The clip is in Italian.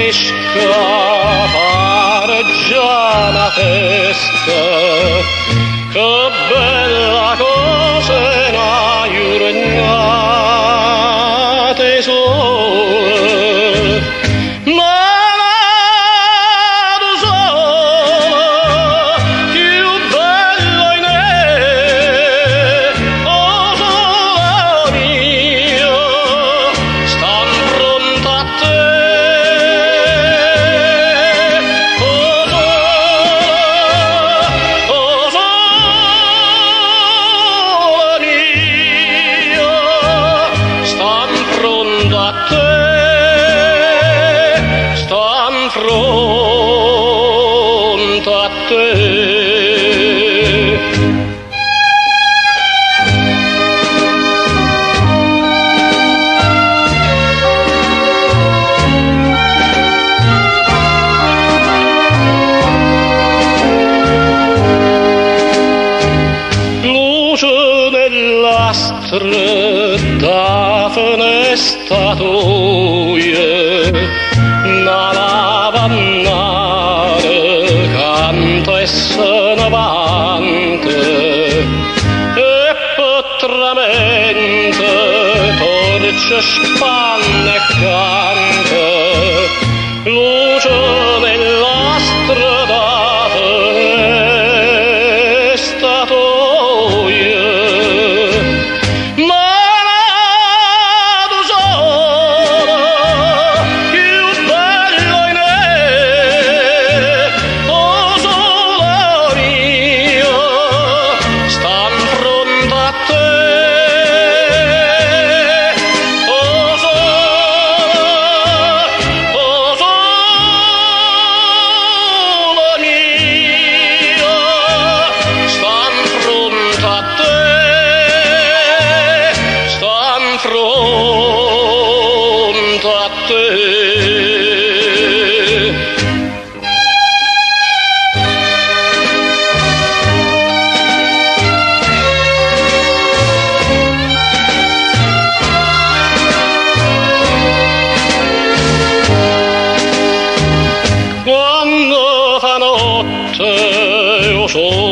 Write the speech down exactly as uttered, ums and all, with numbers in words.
fare già la festa, che bella cosa è una giornata sola, ma tu sola, più bello in me, oh sola mia, stan pronta a te. Pronto a te. Luce nella stretta finestratoia, una lavannare canta e se ne avanti, e potramente torce spanne e canta, luce nella strada finestratoia. Pronto a te. Quando fa notte io sono